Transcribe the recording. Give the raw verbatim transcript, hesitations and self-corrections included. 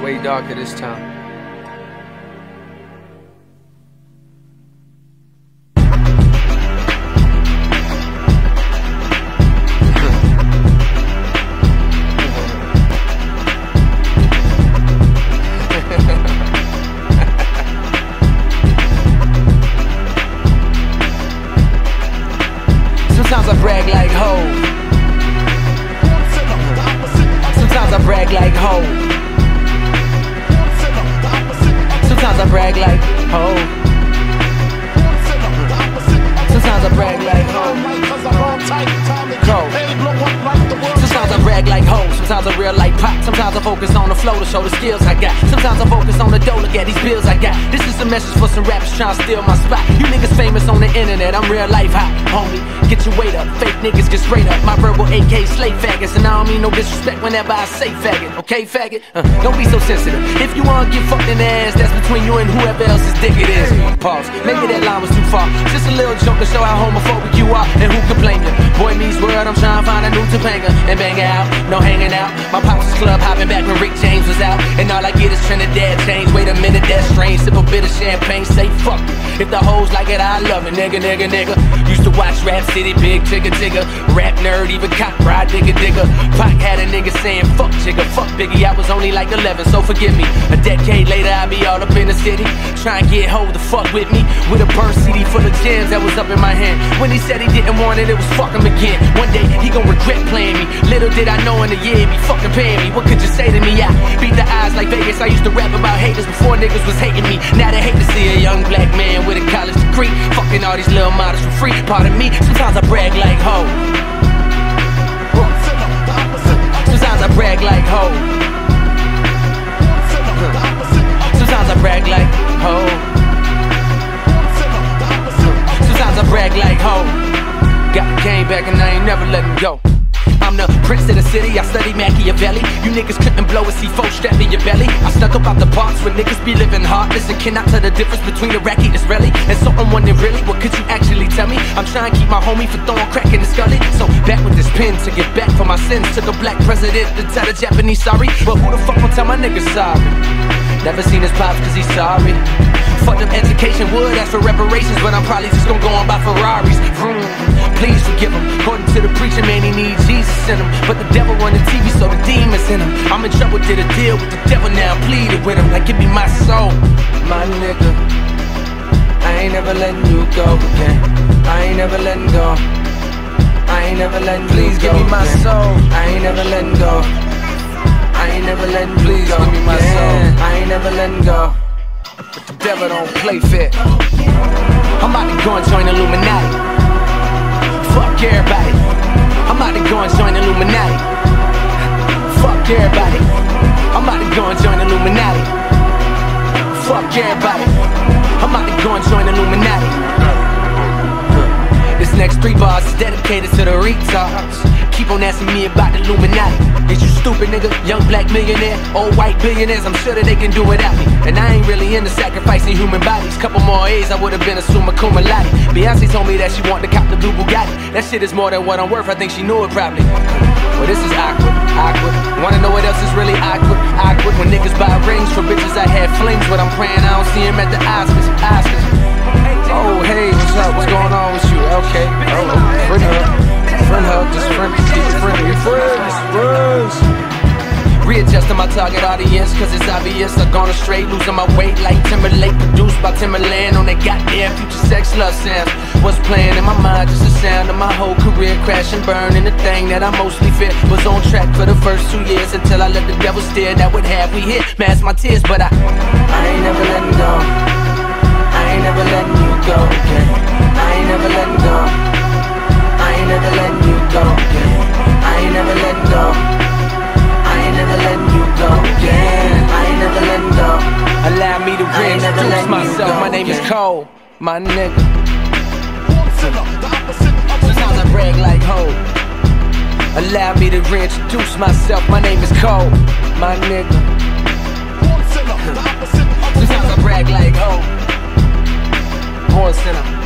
way darker this time. Sometimes I brag like hoes. Sometimes I brag like hoes. Sometimes I brag like hoes. Sometimes I brag like hoes. Sometimes I brag like hoes. Sometimes I real like pop. Sometimes I focus on the flow to show the skills I got. Sometimes I focus on the dough, look at these bills I got. This is a message for some rappers trying to steal my spot. You niggas famous on the internet, I'm real life hot, homie. Get your weight up, fake niggas get straight up. My verbal A K slave faggots, and I don't mean no disrespect whenever I say faggot, okay faggot? Uh, don't be so sensitive. If you wanna get fucked in the ass, that's between you and whoever else's dick it is. Pause, maybe that line was too far. Just a little joke to show how homophobic you are, and who can blame you? Boy meets world, I'm trying to find a new Topanga and bang out, no hanging out. My pops was club hopping back when Rick James was out, and all I get is Trinidad change. Wait a minute, that's strange. Sip a bit of champagne, say fuck it. If the hoes like it, I love it, nigga, nigga, nigga. Used to watch Rap City, big tigger, tigger. Rap nerd, even cop ride, digger, digger. Pac had a nigga saying fuck jigger, fuck Biggie. I was only like eleven, so forgive me. A decade later, I be all up in the city, trying to get hold the fuck with me. With a burn C D full of gems that was up in my hand. When he said he didn't want it, it was fuck him again. One day, he gon' regret playing me. Little did I know in a year, he be fucking paying me. What could you say to me? I beat the eyes like Vegas. I used to rap about haters before niggas was hating me. Now they hate to see a young black man with a college degree fucking all these little models for free. Pardon me, sometimes I brag like hoes. Sometimes I brag like hoes. Sometimes I brag like hoes. Sometimes I brag like hoes. Got the game back and I ain't never letting go. I'm the prince of the city, I study Machiavelli. You niggas couldn't blow a C four strap in your belly. I stuck up out the parts where niggas be living hard. Listen, cannot tell the difference between Iraqi and Israeli. And so I'm wondering really, what could you actually tell me? I'm trying to keep my homie from throwing crack in the scully. So back with this pen to get back for my sins. Took a black president to tell the Japanese sorry. But who the fuck gon' tell my niggas sorry? Never seen his pops cause he's sorry. Fucked up education, would ask for reparations, but I'm probably just gonna go on by Ferraris. Vroom. Please forgive him. According to the preacher, man, he needs Jesus in him. But the devil run the T V, so the demons in him. I'm in trouble, did a deal with the devil, now I'm pleaded with him. Like, give me my soul, my nigga. I ain't never letting you go again. I ain't never letting go. I ain't never letting you go. Please give me my soul. I ain't never letting go. I ain't never letting you go. Please give me my soul. I ain't never letting go. But the devil don't play fair. I'm about to go and join the Illuminati. Fuck everybody. I'm about to go and join the Illuminati. Fuck everybody. I'm about to go and join the Illuminati. Fuck everybody. I'm about to go and join the Illuminati. This next three bars is dedicated to the retards. Keep on asking me about the Illuminati. Is you stupid nigga? Young black millionaire, old white billionaires, I'm sure that they can do without me. And I ain't really into sacrificing human bodies. Couple more A's, I would've been a summa cum laude. Beyonce told me that she wanted to cop the blue Bugatti. That shit is more than what I'm worth, I think she knew it probably. Well, this is awkward, awkward. Wanna know what else is really awkward? Awkward when niggas buy rings for bitches I had flings with. I'm praying I don't see him at the Oscars, Oscars. Oh, hey, what's up? What's going on with you? Okay, oh, friend hug, friend hug, just friend, keep it friendly, friends, friends. Readjusting my target audience, cause it's obvious I've gone astray, losing my weight like Timberlake. Produced by Timberland on that goddamn Future Sex Love sounds. What's playing in my mind, just the sound of my whole career crash and burn. And the thing that I mostly fear was on track for the first two years, until I let the devil steer. That would have we hit, mask my tears, but I I ain't never letting go. I ain't never letting you go again. I ain't never letting go. I ain't never letting you go again. I ain't never letting go. I ain't never letting you go again. I ain't never letting go. Allow me to reintroduce myself. My name is Cole, my nigga. Sometimes I brag like hoes. Allow me to reintroduce myself. My name is Cole, my nigga. Sometimes I brag like hoes. Born sinner.